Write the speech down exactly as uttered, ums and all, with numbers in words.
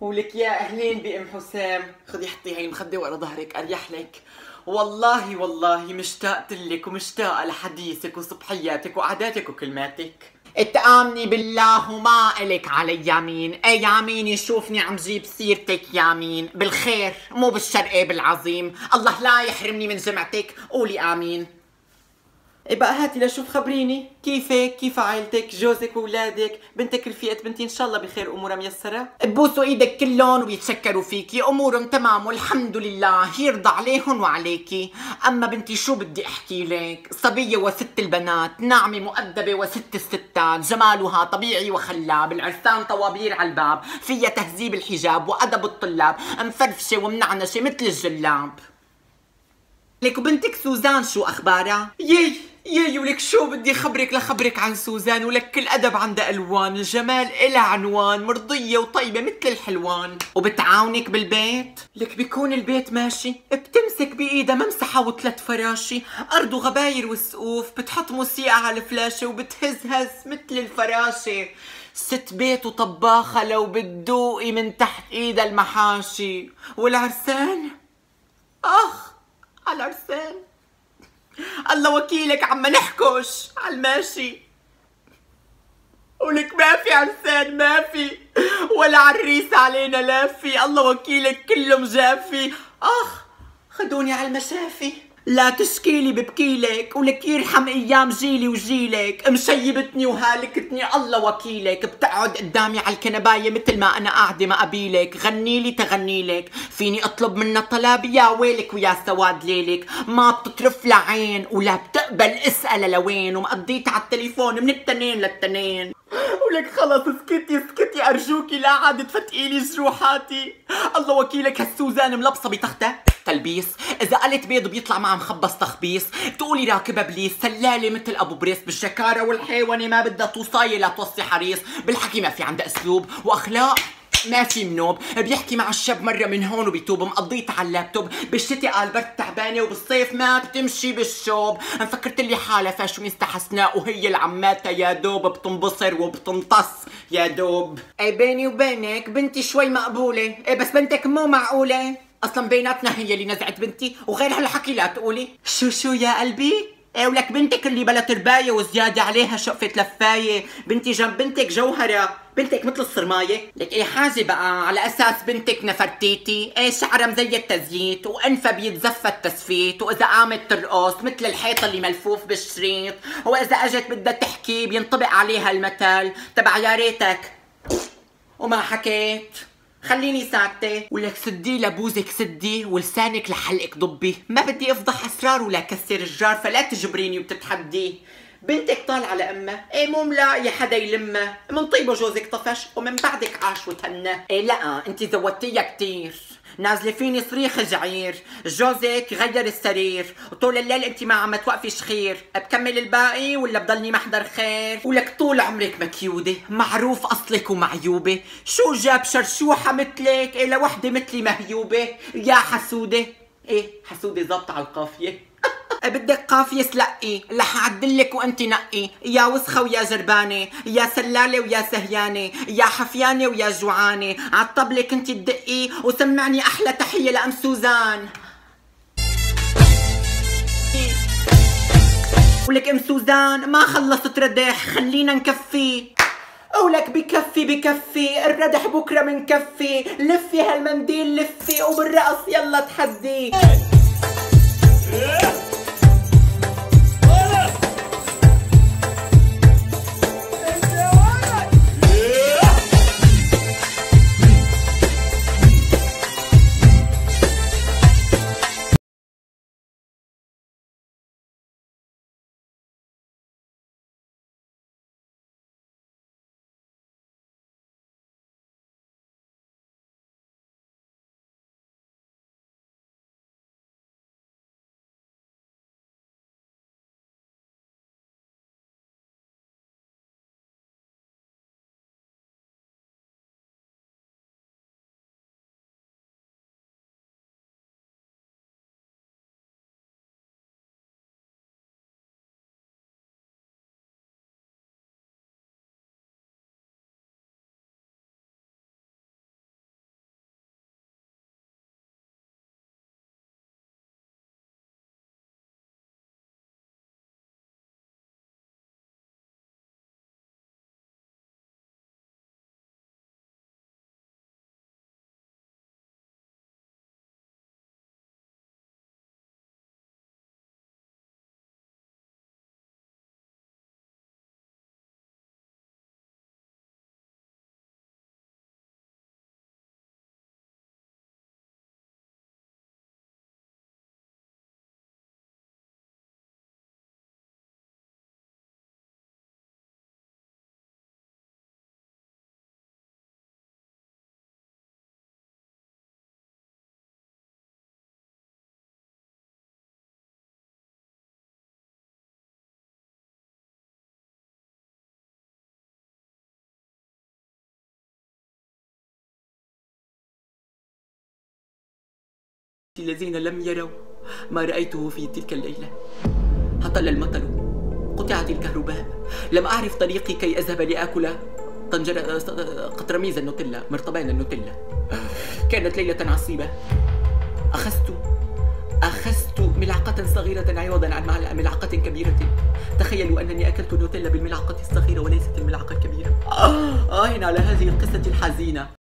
ولك يا اهلين بام حسام، خذي حطي هي المخده ورا ظهرك اريح لك. والله والله مشتاقت لك ومشتاقه لحديثك وصبحياتك وقعداتك وكلماتك. اتآمني بالله وما إلك علي يمين. اي يمين يشوفني عم جيب سيرتك يمين بالخير مو بالشر. ايه بالعظيم الله لا يحرمني من جمعتك. قولي امين. إيه بقى هاتي لشوف، خبريني كيفك، كيف عائلتك، جوزك واولادك، بنتك رفيقة بنتي ان شاء الله بخير، امورها ميسرة؟ ببوسوا ايدك كلهم وبيتشكروا فيكي، امورهم تمام والحمد لله، يرضى عليهم وعليكي. اما بنتي شو بدي احكي لك، صبية وست البنات، ناعمة مؤدبة وست الستات، جمالها طبيعي وخلاب، العرسان طوابير على الباب، فيها تهذيب الحجاب وادب الطلاب، مفرفشة ومنعنشة مثل الجلاب. لك وبنتك سوزان شو اخبارها؟ يي يي ولك شو بدي خبرك لخبرك عن سوزان، ولك كل ادب عندها الوان، الجمال إلها عنوان، مرضية وطيبة مثل الحلوان. وبتعاونك بالبيت؟ لك بيكون البيت ماشي بتمسك بايدها ممسحة وثلاث فراشي، ارض وغباير وسقوف، بتحط موسيقى على الفلاشة وبتهزهز مثل الفراشة. ست بيت وطباخة لو بتدوقي من تحت ايدها المحاشي. والعرسان اخ على العرسان، الله وكيلك عم نحكش على الماشي. ولك ما في عرسان ما في، ولا عريس علينا لافي، الله وكيلك كله مجافي. اخ خدوني على المشافي. لا تشكيلي ببكيلك، ولك يرحم ايام جيلي وجيلك، مشيبتني وهالكتني الله وكيلك، بتقعد قدامي على الكنبايه مثل ما انا قاعده ما قبيلك، غنيلي تغنيلك، فيني اطلب منها طلب يا ويلك ويا سواد ليلك، ما بتطرف لعين ولا بتقبل اسألها لوين، ومقضيت على التليفون من التنين للتنين. ولك خلص اسكتي اسكتي ارجوكي، لا عاد تفتقيلي جروحاتي. الله وكيلك هالسوزان ملبسه بتختها تلبيس، اذا قلت بيض بيطلع معها مخبص تخبيص، تقولي راكبه بليس، سلاله مثل ابو بريس، بالشكاره والحيوانه ما بدها توصايه لا توصي حريص، بالحكي ما في عندها اسلوب واخلاق ما في منوب، بيحكي مع الشاب مرة من هون وبيتوب، مقضيت على اللابتوب، بالشتي قال برد تعبانة وبالصيف ما بتمشي بالشوب، مفكرت لي حالها فاشونيستا حسناء وهي العماتة يا دوب بتنبصر وبتنطس يا دوب. اي بيني وبينك بنتي شوي مقبولة، اي بس بنتك مو معقولة، اصلا بيناتنا هي اللي نزعت بنتي وغير هالحكي لا تقولي. شو شو يا قلبي؟ ايه ولك بنتك اللي بلا ترباية وزيادة عليها شقفة لفاية، بنتي جنب بنتك جوهرة، بنتك مثل الصرماية. لك ايه حاجة بقى على اساس بنتك نفرتيتي، ايه شعرها مزي التزييت وانفها بيتزفى التسفيت، واذا قامت ترقص مثل الحيط اللي ملفوف بالشريط، واذا اجت بدها تحكي بينطبق عليها المثل تبع يا ريتك وما حكيت خليني ساكتة. ولك سدي لبوزك سدي ولسانك لحلقك ضبي، ما بدي افضح اسرار ولا كسر الجار، فلا تجبريني وبتتحدي. بنتك طالعة على امها، ايه مو ملاقية حدا يلمها، من طيبه جوزك طفش ومن بعدك عاش وتهنى. ايه لا انت زودتيها كتير، نازله فيني صريخ جعير، جوزك غير السرير وطول الليل انت ما عم توقفي شخير، بكمل الباقي ولا بضلني محضر خير؟ ولك طول عمرك مكيوده، معروف اصلك ومعيوبه، شو جاب شرشوحه مثلك الى وحده مثلي مهيوبه يا حسوده. ايه حسوده ظابطه على القافيه. بدك قافية سلقي رح اعدلك وانت نقي، يا وسخة ويا جربانة، يا سلالة ويا سهيانة، يا حفيانة ويا جوعانة، عالطبلة كنت تدقي وسمعني احلى تحية لأم سوزان. ولك ام سوزان ما خلصت ردح خلينا نكفي. ولك بكفي بكفي الردح بكره منكفي، لفي هالمنديل لفي وبالرقص يلا تحدي. الذين لم يروا ما رأيته في تلك الليلة. هطل المطر، قطعت الكهرباء، لم أعرف طريقي كي أذهب لآكل طنجرة قطرميز النوتيلا، مرطبان النوتيلا. كانت ليلة عصيبة. أخذت أخذت ملعقة صغيرة عوضا عن ملعقة كبيرة. تخيلوا أنني أكلت نوتيلا بالملعقة الصغيرة وليست الملعقة الكبيرة. آه, آه على هذه القصة الحزينة.